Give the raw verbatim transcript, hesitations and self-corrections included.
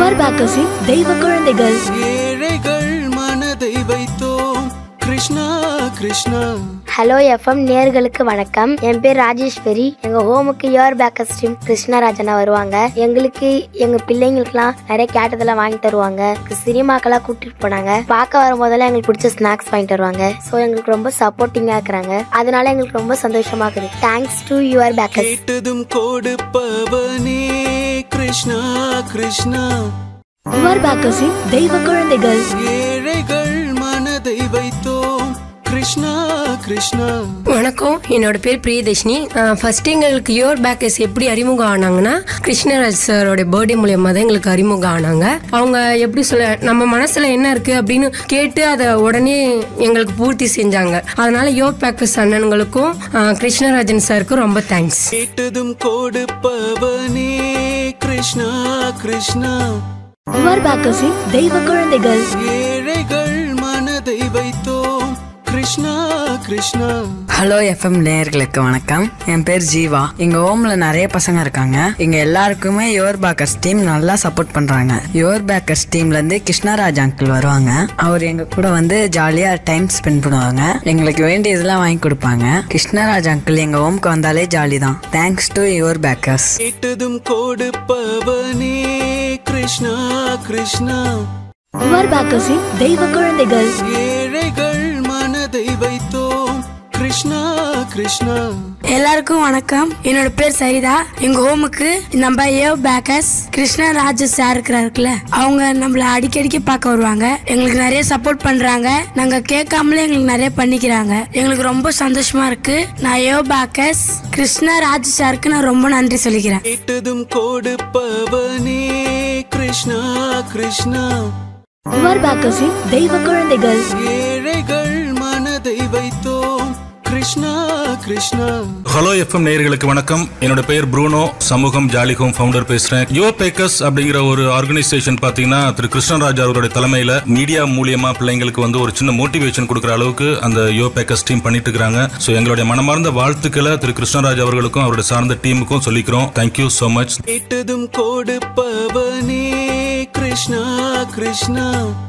Your பேக்கர்ஸின் தெய்வ குழந்தைகள். ஏழைகள் மனதை வைத்தோம் கிருஷ்ணா கிருஷ்ணா. ஹலோ எஃப்எம் நேர்களுக்கு வணக்கம். என் பேர் ராஜேஸ்வரி. எங்க ஹோமுக்கு யுவர் பேக்கர்ஸ் டீம் கிருஷ்ணராஜனா வருவாங்க. எங்களுக்கு எங்க பிள்ளைங்களுக்குலாம் நிறைய கேட்டதெல்லாம் வாங்கி தருவாங்க. சினிமாக்கெல்லாம் கூட்டிட்டு போனாங்க. பார்க்க வரும்போதெல்லாம் எங்களுக்கு பிடிச்ச ஸ்நாக்ஸ் வாங்கி தருவாங்க. ஸோ எங்களுக்கு ரொம்ப சப்போர்ட்டிங்கா இருக்கிறாங்க. அதனால எங்களுக்கு ரொம்ப சந்தோஷமா இருக்குது. Thanks to Your Packers. கேட்டதும் கொடுப்பவனே கிருஷ்ணா கிருஷ்ணா. யுவர் பேக்கர்ஸின் தெய்வ குழந்தைகள். ஏழைகள் மனதை வைத்தோம் கிருஷ்ணா கிருஷ்ணா. வணக்கம், என்னோட பேர் பிரியதர்ஷினி. ஃபர்ஸ்ட் எங்களுக்கு யுவர் பேக்கர்ஸ் எப்படி அறிமுகம் ஆனாங்கன்னா, கிருஷ்ணராஜ் சாரோட பர்த்டே மூலியமாக தான் எங்களுக்கு அறிமுகம் ஆனாங்க. அவங்க எப்படி சொல்ல, நம்ம மனசுல என்ன இருக்கு அப்படின்னு கேட்டு அதை உடனே எங்களுக்கு பூர்த்தி செஞ்சாங்க. அதனால யுவர் பேக்கர்ஸ் அண்ணன்களுக்கும் கிருஷ்ணராஜன் சாருக்கும் ரொம்ப தேங்க்ஸ். கேட்டதும் கொடுப்பவனே கிருஷ்ணா கிருஷ்ணா. யுவர் பேக்கர்ஸின் தெய்வ குழந்தைகள். ஏழைகள் மனதை வைத்தோம் கிருஷ்ணா கிருஷ்ணா. ஹலோ எஃப்எம் நேயர்களுக்கு வணக்கம். என் பேர் ஜீவா. எங்க ஹோம்ல நிறைய பசங்க இருக்காங்க. எங்க எல்லாருக்குமே யுவர் பேக்கர்ஸ் டீம் நல்லா சப்போர்ட் பண்றாங்க. யுவர் பேக்கர்ஸ் டீம்ல இருந்து கிருஷ்ணராஜ் அங்கிள் வருவாங்க. அவர் எங்க கூட வந்து ஜாலியா டைம் ஸ்பெண்ட் பண்ணுவாங்க. எங்களுக்கு வேண்டியதெல்லாம் வாங்கி கொடுப்பாங்க. கிருஷ்ணராஜ் அங்கிள் எங்க ஹோம்க்கு வந்தாலே ஜாலி தான். Thanks to Your Packers. கேட்டதும் கொடுப்பவனே கிருஷ்ணா கிருஷ்ணா. யுவர் பேக்கர்ஸின் தெய்வ குழந்தைகள். ஏழைகள் மனதை வைத்தோம் கிருஷ்ணா கிருஷ்ணா. எல்லாருக்கும் வணக்கம். என்னோட பேர் சரிதா. எங்க ஹோமுக்கு நம்ம யுவர் பேக்கர்ஸ் கிருஷ்ணராஜ் சார் இருக்கிறாருக்குல, அவங்க நம்மள அடிக்கடிக்கு பார்க்க வருவாங்க. எங்களுக்கு நிறைய சப்போர்ட் பண்றாங்க. நாங்க கேட்காமலே எங்களுக்கு நிறைய பண்ணிக்கிறாங்க. எங்களுக்கு ரொம்ப சந்தோஷமா இருக்கு. நான் யுவர் பேக்கர்ஸ் கிருஷ்ணராஜ் சாருக்கு நான் ரொம்ப நன்றி சொல்லிக்கிறேன். கேட்டதும் கொடுப்பவனே கிருஷ்ணா கிருஷ்ணா. யுவர் பேக்கர்ஸின் தெய்வ குழந்தைகள். ஏழைகள் மனதை வைத்தோம் கிருஷ்ணா கிருஷ்ணா. ஹலோ எஃப்எம் நேயர்களுக்கு வணக்கம். என்னோட பெயர் ப்ரூனோ. சமூகம் ஜாலி ஹோம் ஃபவுண்டர் பேசுறேன். யுவர் பேக்கர்ஸ் அப்படிங்கிற ஒரு ஆர்கனைசேஷன் பாத்தீங்கன்னா திரு கிருஷ்ணராஜ் அவருடைய தலைமையில மீடியா மூலியமா பிள்ளைங்களுக்கு வந்து ஒரு சின்ன மோட்டிவேஷன் கொடுக்குற அளவுக்கு அந்த யுவர் பேக்கர்ஸ் டீம் பண்ணிட்டு இருக்காங்க. ஸோ எங்களுடைய மனமார்ந்த வாழ்த்துக்களை திரு கிருஷ்ணராஜ் அவர்களுக்கும் அவருடைய சார்ந்த டீமுக்கும் சொல்லிக்கிறோம். Thank you so much. கேட்டதும் கொடுப்பவனே கிருஷ்ணா கிருஷ்ணா.